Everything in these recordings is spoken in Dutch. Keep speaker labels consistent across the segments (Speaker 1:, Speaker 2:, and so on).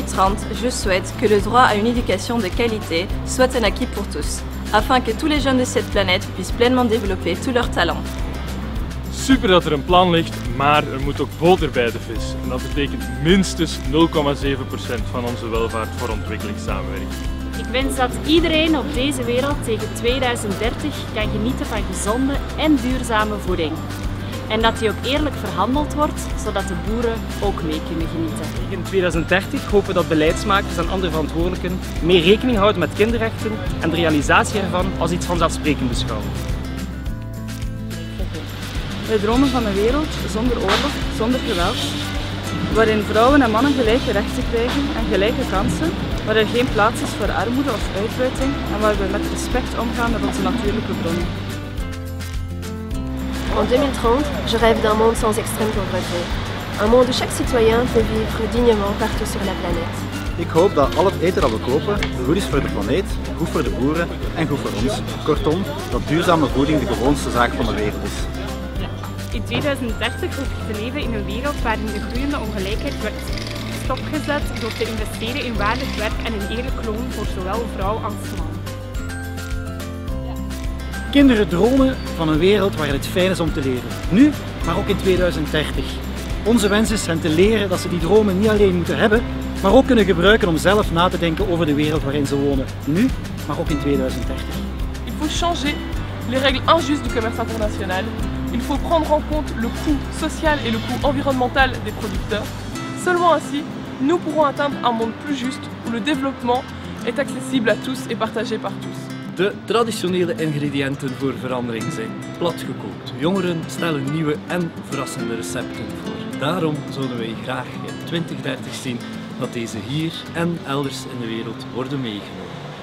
Speaker 1: 2030, je souhaite que le droit à une éducation de qualité soit un acquis pour tous, afin que tous les jeunes de cette planète puissent pleinement développer tous leurs talents.
Speaker 2: Super dat er een plan ligt, maar er moet ook boter bij de vis. En dat betekent minstens 0,7% van onze welvaart voor ontwikkelingssamenwerking.
Speaker 3: Ik wens dat iedereen op deze wereld tegen 2030 kan genieten van gezonde en duurzame voeding. En dat die ook eerlijk verhandeld wordt, zodat de boeren ook mee kunnen genieten.
Speaker 4: In 2030 hopen we dat beleidsmakers en andere verantwoordelijken meer rekening houden met kinderrechten en de realisatie ervan als iets vanzelfsprekend beschouwen.
Speaker 5: Wij dromen van een wereld zonder oorlog, zonder geweld, waarin vrouwen en mannen gelijke rechten krijgen en gelijke kansen, waar er geen plaats is voor armoede of uitbuiting en waar we met respect omgaan met onze natuurlijke bronnen.
Speaker 6: En 2030, je rêve d'un monde sans extrême pauvreté. Un monde où chaque citoyen peut vivre dignement partout sur la planète.
Speaker 7: Ik hoop dat al het eten dat we kopen goed is voor de planeet, goed voor de boeren en goed voor ons. Kortom, dat duurzame voeding de gewoonste zaak van de wereld is.
Speaker 3: In 2030 hoop ik te leven in een wereld waarin de groeiende ongelijkheid wordt stopgezet door te investeren in waardig werk en een eerlijk loon voor zowel vrouw als man.
Speaker 4: Kinderen dromen van een wereld waarin het fijn is om te leren. Nu, maar ook in 2030. Onze wens is hen te leren dat ze die dromen niet alleen moeten hebben, maar ook kunnen gebruiken om zelf na te denken over de wereld waarin ze wonen. Nu, maar ook in 2030.
Speaker 8: Il faut changer les règles injustes du commerce international. Il faut prendre en compte le coût social et le coût environnemental des producteurs. Seulement ainsi, nous pourrons atteindre un monde plus juste où le développement est accessible à tous et partagé par tous.
Speaker 9: De traditionele ingrediënten voor verandering zijn platgekookt. Jongeren stellen nieuwe en verrassende recepten voor. Daarom zouden wij graag in 2030 zien dat deze hier en elders in de wereld worden meegenomen.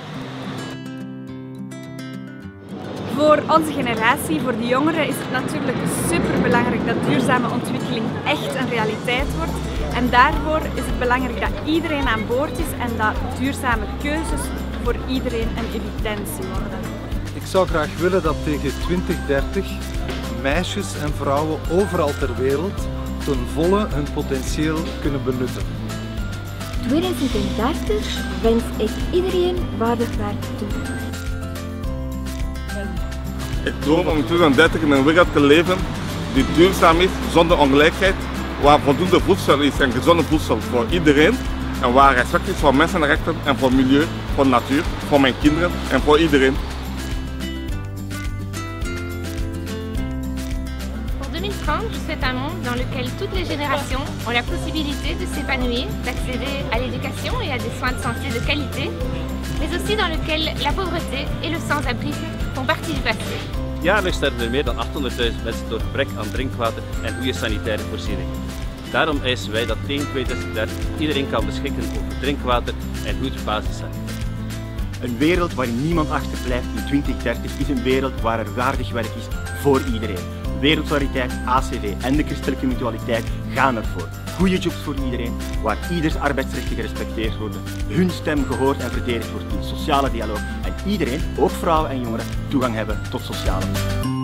Speaker 3: Voor onze generatie, voor de jongeren, is het natuurlijk superbelangrijk dat duurzame ontwikkeling echt een realiteit wordt. En daarvoor is het belangrijk dat iedereen aan boord is en dat duurzame keuzes voor iedereen een evidentie worden.
Speaker 10: Ik zou graag willen dat tegen 2030 meisjes en vrouwen overal ter wereld ten volle hun potentieel kunnen benutten.
Speaker 6: 2030 wens ik iedereen waardig werk toe.
Speaker 11: Ik droom om in 2030 in een wereld te leven die duurzaam is, zonder ongelijkheid, waar voldoende voedsel is en gezonde voedsel voor iedereen en waar respect is voor mensenrechten en voor milieu, voor natuur, voor mijn kinderen en voor iedereen.
Speaker 12: Pour 2030, je souhaite un monde dans lequel toutes les générations ont la possibilité de s'épanouir, d'accéder à l'éducation et à des soins de santé de qualité, mais aussi dans lequel la pauvreté et le sans-abrisme font partie du passé.
Speaker 13: Jaarlijks sterven er meer dan 800.000 mensen door gebrek aan drinkwater en goede sanitaire voorzieningen. Daarom eisen wij dat tegen 2030 iedereen kan beschikken over drinkwater en goed basiszaken.
Speaker 14: Een wereld waarin niemand achterblijft in 2030 is een wereld waar er waardig werk is voor iedereen. Wereldsolidariteit, ACV en de christelijke mutualiteit gaan ervoor. Goede jobs voor iedereen, waar ieders arbeidsrechten gerespecteerd worden, hun stem gehoord en verdedigd wordt in sociale dialoog en iedereen, ook vrouwen en jongeren, toegang hebben tot sociale.